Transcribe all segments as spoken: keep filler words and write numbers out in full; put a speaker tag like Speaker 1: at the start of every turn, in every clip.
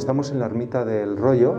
Speaker 1: Estamos en la ermita del Rollo,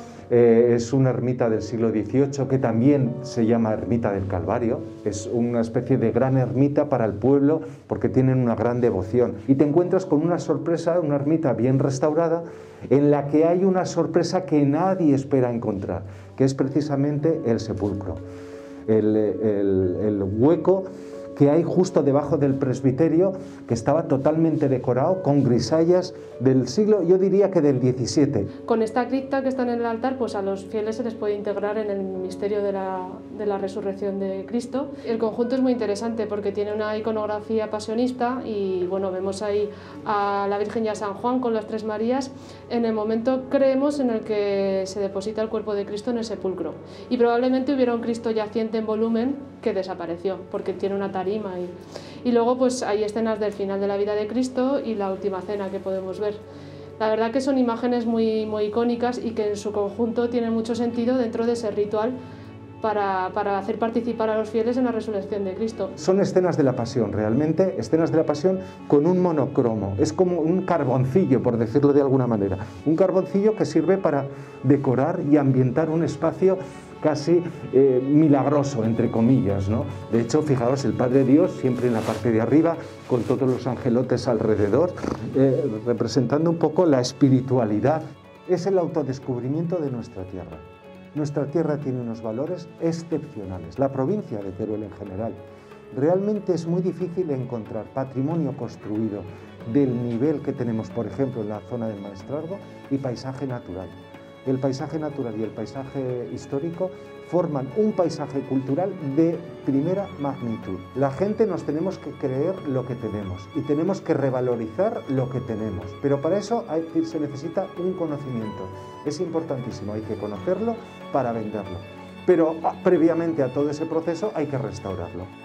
Speaker 1: eh, es una ermita del siglo dieciocho que también se llama Ermita del Calvario, es una especie de gran ermita para el pueblo porque tienen una gran devoción. Y te encuentras con una sorpresa, una ermita bien restaurada, en la que hay una sorpresa que nadie espera encontrar, que es precisamente el sepulcro, el, el, el hueco que hay justo debajo del presbiterio, que estaba totalmente decorado con grisallas del siglo, yo diría que del diecisiete.
Speaker 2: Con esta cripta que está en el altar, pues a los fieles se les puede integrar en el misterio de la, de la resurrección de Cristo. El conjunto es muy interesante porque tiene una iconografía pasionista y bueno, vemos ahí a la Virgen y a San Juan con las tres Marías en el momento, creemos, en el que se deposita el cuerpo de Cristo en el sepulcro. Y probablemente hubiera un Cristo yaciente en volumen que desapareció porque tiene una tarima. Y, y luego pues hay escenas del final de la vida de Cristo y la última cena que podemos ver. La verdad que son imágenes muy, muy icónicas y que en su conjunto tienen mucho sentido dentro de ese ritual para, para hacer participar a los fieles en la resurrección de Cristo.
Speaker 1: Son escenas de la pasión, realmente, escenas de la pasión con un monocromo. Es como un carboncillo, por decirlo de alguna manera. Un carboncillo que sirve para decorar y ambientar un espacio casi eh, milagroso, entre comillas, ¿no? De hecho, fijaos, el Padre Dios siempre en la parte de arriba, con todos los angelotes alrededor, eh, representando un poco la espiritualidad. Es el autodescubrimiento de nuestra tierra. Nuestra tierra tiene unos valores excepcionales, la provincia de Teruel en general. Realmente es muy difícil encontrar patrimonio construido del nivel que tenemos, por ejemplo, en la zona del Maestrazgo, y paisaje natural. El paisaje natural y el paisaje histórico forman un paisaje cultural de primera magnitud. La gente nos tenemos que creer lo que tenemos y tenemos que revalorizar lo que tenemos, pero para eso hay, se necesita un conocimiento. Es importantísimo, hay que conocerlo para venderlo, pero previamente a todo ese proceso hay que restaurarlo.